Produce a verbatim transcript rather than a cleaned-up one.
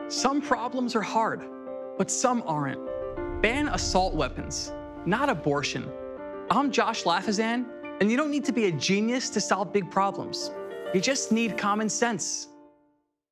Some problems are hard, but some aren't. Ban assault weapons, not abortion. I'm Josh Lafazan, and you don't need to be a genius to solve big problems. You just need common sense.